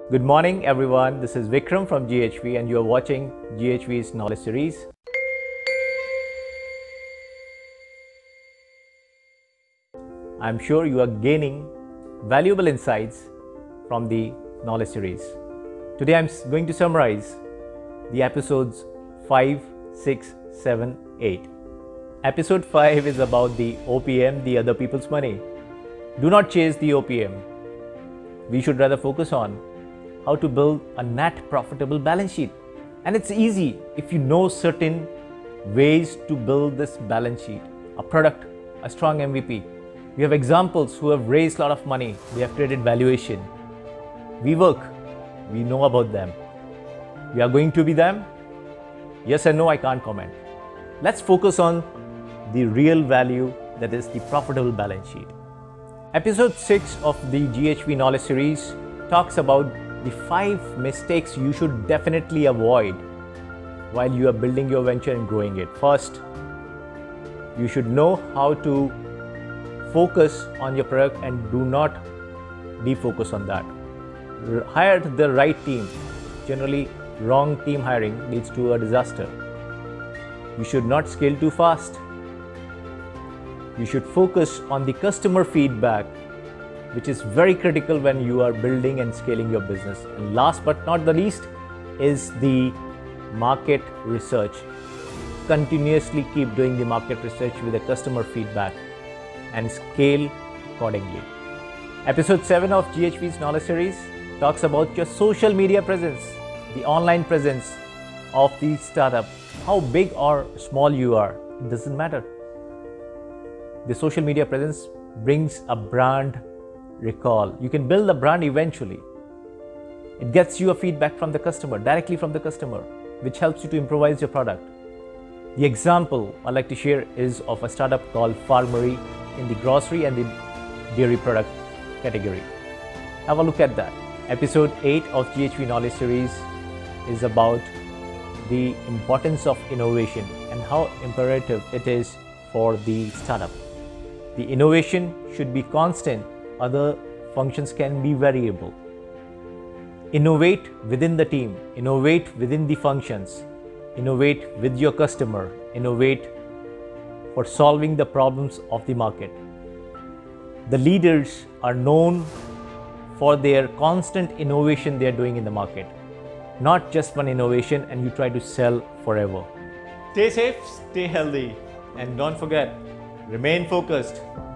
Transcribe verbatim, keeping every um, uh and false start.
Good morning everyone, this is Vikram from G H V and you are watching G H V's Knowledge Series. I'm sure you are gaining valuable insights from the Knowledge Series. Today I'm going to summarize the episodes five, six, seven, eight. Episode five is about the O P M, the other people's money. Do not chase the O P M. We should rather focus on how to build a net profitable balance sheet. And it's easy if you know certain ways to build this balance sheet. A product, a strong M V P. We have examples who have raised a lot of money. They have created valuation. We work. We know about them. We are going to be them? Yes and no, I can't comment. Let's focus on the real value, that is the profitable balance sheet. Episode six of the G H V Knowledge Series talks about the five mistakes you should definitely avoid while you are building your venture and growing it. First, you should know how to focus on your product and do not defocus on that. Hire the right team. Generally, wrong team hiring leads to a disaster. You should not scale too fast. You should focus on the customer feedback, which is very critical when you are building and scaling your business. And last but not the least is the market research. Continuously keep doing the market research with the customer feedback and scale accordingly. Episode seven of G H V's Knowledge Series talks about your social media presence, the online presence of the startup. How big or small you are, it doesn't matter. The social media presence brings a brand recall. You can build a brand eventually. It gets you a feedback from the customer, directly from the customer, which helps you to improvise your product. The example I'd like to share is of a startup called Farmery in the grocery and the dairy product category. Have a look at that. Episode eight of G H V Knowledge Series is about the importance of innovation and how imperative it is for the startup. The innovation should be constant. Other functions can be variable. Innovate within the team, innovate within the functions, innovate with your customer, innovate for solving the problems of the market. The leaders are known for their constant innovation they are doing in the market, not just one innovation and you try to sell forever. Stay safe, stay healthy, and don't forget, remain focused.